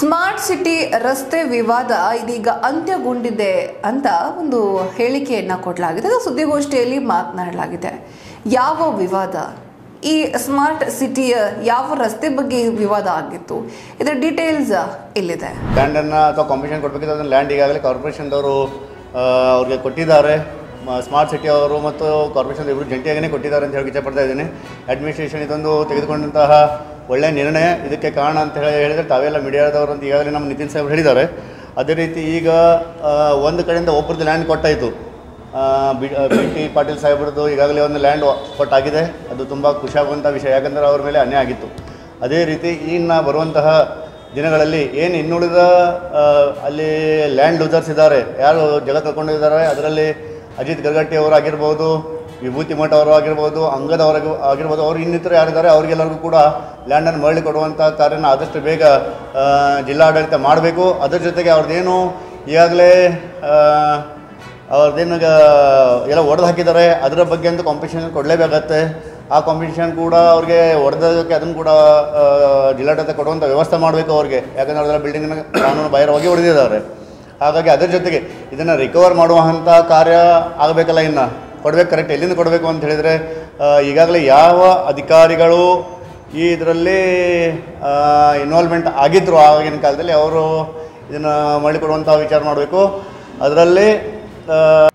Smart city ರಸ್ತೆ ವಿವಾದ ಇದೀಗ ಅಂತ್ಯಗೊಂಡಿದೆ ಅಂತ ಒಂದು ಹೇಳಿಕೆಯನ್ನು ಕೊಡಲಾಗಿದೆ. ಸುದ್ದಿಗೋಷ್ಠಿಯಲ್ಲಿ ಮಾತನಾಡಲಾಗಿದೆ. ಯಾವ ವಿವಾದ? ಈ ಸ್ಮಾರ್ಟ್ ಸಿಟಿಯ ಯಾವ ರಸ್ತೆ ಬಗ್ಗೆ ವಿವಾದ ಆಗಿತ್ತು? ಇದರ ಡೀಟೇಲ್ಸ್ ಇಲ್ಲಿದೆ. ಲ್ಯಾಂಡನ್ನು ಅಥವಾ ಕಾಂಪಿಟೇಷನ್ ಕೊಡಬೇಕಿದ್ರೆ ಅದನ್ನು ಲ್ಯಾಂಡ್ ಈಗಾಗಲೇ ಕಾರ್ಪೊರೇಷನ್ದವರು ಅವ್ರಿಗೆ ಕೊಟ್ಟಿದ್ದಾರೆ. ಸ್ಮಾರ್ಟ್ ಸಿಟಿ ಅವರು ಮತ್ತು ಕಾರ್ಪೊರೇಷನ್ ಇಬ್ಬರು ಜಂಟಿಯಾಗಿಯೇ ಕೊಟ್ಟಿದ್ದಾರೆ ಅಂತ ಹೇಳಿ ಇಚ್ಛೆಪಡ್ತಾ ಇದ್ದೀನಿ. ಅಡ್ಮಿನಿಸ್ಟ್ರೇಷನ್ ಇದೊಂದು ತೆಗೆದುಕೊಂಡಂತಹ ಒಳ್ಳೆಯ ನಿರ್ಣಯ. ಇದಕ್ಕೆ ಕಾರಣ ಅಂತ ಹೇಳಿದರೆ ತಾವೆಲ್ಲ ಮೀಡಿಯಾದವರು ಅಂತ ಈಗಾಗಲೇ ನಮ್ಮ ನಿತಿನ್ ಸಾಹೇಬ್ ಹೇಳಿದ್ದಾರೆ. ಅದೇ ರೀತಿ ಈಗ ಒಂದು ಕಡೆಯಿಂದ ಒಬ್ಬರದ್ದು ಲ್ಯಾಂಡ್ ಕೊಟ್ಟಾಯಿತು. ಬಿ.ಟಿ. ಪಾಟೀಲ್ ಸಾಹೇಬ್ರದ್ದು ಈಗಾಗಲೇ ಒಂದು ಲ್ಯಾಂಡ್ ಕೊಟ್ಟಾಗಿದೆ. ಅದು ತುಂಬ ಖುಷಿಯಾಗುವಂಥ ವಿಷಯ, ಯಾಕಂದರೆ ಅವ್ರ ಮೇಲೆ ಅನ್ಯಾಯ ಆಗಿತ್ತು. ಅದೇ ರೀತಿ ಇನ್ನು ಬರುವಂತಹ ದಿನಗಳಲ್ಲಿ ಏನು ಇನ್ನುಳಿದ ಅಲ್ಲಿ ಲ್ಯಾಂಡ್ ಲೂಸರ್ಸ್ ಇದ್ದಾರೆ, ಯಾರು ಜಗ ಕಳ್ಕೊಂಡಿದ್ದಾರೆ, ಅದರಲ್ಲಿ ಅಜಿತ್ ಗರ್ಗಟ್ಟಿ ಅವರು ಆಗಿರ್ಬೋದು, ವಿಭೂತಿ ಮಠ ಅವರು ಆಗಿರ್ಬೋದು, ಅಂಗದವರೆಗೂ ಆಗಿರ್ಬೋದು, ಅವರು ಇನ್ನಿತರು ಯಾರಿದ್ದಾರೆ ಅವರಿಗೆಲ್ಲರಿಗೂ ಕೂಡ ಲ್ಯಾಂಡನ್ನು ಮರಳಿ ಕೊಡುವಂಥ ಕಾರ್ಯನ ಆದಷ್ಟು ಬೇಗ ಜಿಲ್ಲಾಡಳಿತ ಮಾಡಬೇಕು. ಅದರ ಜೊತೆಗೆ ಅವ್ರದ್ದೇನು ಈಗಾಗಲೇ ಅವ್ರದ್ದೇನು ಎಲ್ಲ ಒಡೆದು ಹಾಕಿದ್ದಾರೆ, ಅದರ ಬಗ್ಗೆ ಅಂತೂ ಕಾಂಪಿಟೇಷನ್ ಕೊಡಲೇಬೇಕಾಗತ್ತೆ. ಆ ಕಾಂಪಿಟೇಷನ್ ಕೂಡ ಅವ್ರಿಗೆ ಒಡೆದೋದಕ್ಕೆ ಅದನ್ನು ಕೂಡ ಜಿಲ್ಲಾಡಳಿತ ಕೊಡುವಂಥ ವ್ಯವಸ್ಥೆ ಮಾಡಬೇಕು ಅವ್ರಿಗೆ. ಯಾಕಂದರೆ ಅದರ ಬಿಲ್ಡಿಂಗ್ನ ಕಾನೂನು ಬಾಹಿರವಾಗಿ ಹೊಡೆದಿದ್ದಾರೆ. ಹಾಗಾಗಿ ಅದರ ಜೊತೆಗೆ ಇದನ್ನು ರಿಕವರ್ ಮಾಡುವಂಥ ಕಾರ್ಯ ಆಗಬೇಕಲ್ಲ, ಇನ್ನು ಕೊಡಬೇಕು. ಕರೆಕ್ಟ್ ಎಲ್ಲಿಂದ ಕೊಡಬೇಕು ಅಂತ ಹೇಳಿದರೆ ಈಗಾಗಲೇ ಯಾವ ಅಧಿಕಾರಿಗಳು ಈ ಇದರಲ್ಲಿ ಇನ್ವಾಲ್ವ್ಮೆಂಟ್ ಆಗಿದ್ದರು ಆಗಿನ ಕಾಲದಲ್ಲಿ ಅವರು ಇದನ್ನು ಮಾಡಿಕೊಡುವಂಥ ವಿಚಾರ ಮಾಡಬೇಕು. ಅದರಲ್ಲಿ